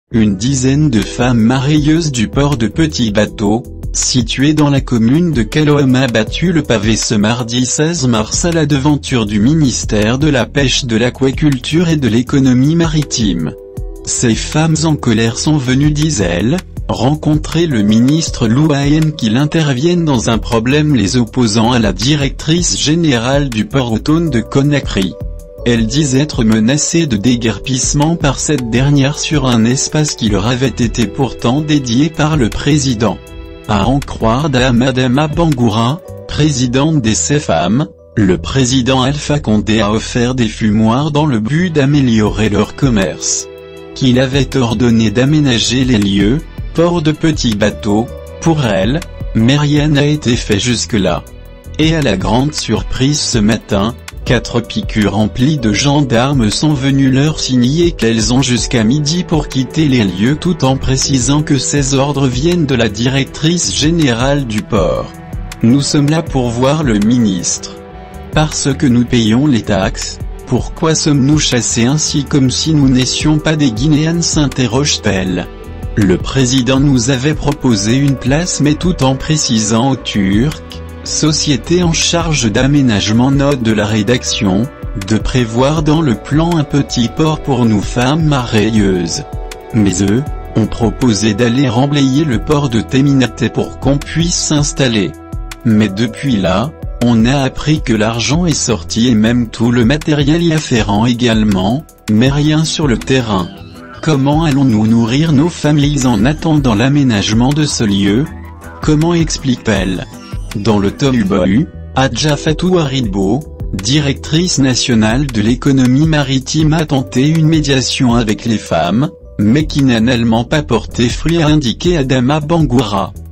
une dizaine de femmes mareyeuses du port de Petit Bateau, situé dans la commune de Caloam, a battu le pavé ce mardi 16 mars à la devanture du ministère de la Pêche, de l'Aquaculture et de l'Économie maritime. Ces femmes en colère sont venues, disent-elles, rencontrer le ministre Lou Hayen qu'il intervienne dans un problème les opposant à la directrice générale du port autonome de Conakry. Elles disent être menacées de déguerpissement par cette dernière sur un espace qui leur avait été pourtant dédié par le président. À en croire Adama Bangoura, présidente des CFAM, le président Alpha Condé a offert des fumoirs dans le but d'améliorer leur commerce. Qu'il avait ordonné d'aménager les lieux, port de Petit Bateau, pour elle, mais rien n'a été fait jusque-là. Et à la grande surprise ce matin, 4 piqûres remplies de gendarmes sont venus leur signifier qu'elles ont jusqu'à midi pour quitter les lieux, tout en précisant que ces ordres viennent de la directrice générale du port. Nous sommes là pour voir le ministre. Parce que nous payons les taxes, pourquoi sommes-nous chassés ainsi comme si nous n'étions pas des Guinéennes, s'interroge-t-elle. Le président nous avait proposé une place, mais tout en précisant aux Turcs, société en charge d'aménagement, note de la rédaction, de prévoir dans le plan un petit port pour nous femmes mareyeuses. Mais eux, ont proposé d'aller remblayer le port de Teminate pour qu'on puisse s'installer. Mais depuis là, on a appris que l'argent est sorti et même tout le matériel y afférent également, mais rien sur le terrain. Comment allons-nous nourrir nos familles en attendant l'aménagement de ce lieu? Comment explique-t-elle? Dans le Tohubohu, Hadja Fatou Haribo, directrice nationale de l'économie maritime, a tenté une médiation avec les femmes, mais qui n'a finalement pas porté fruit, a indiqué Adama Bangoura.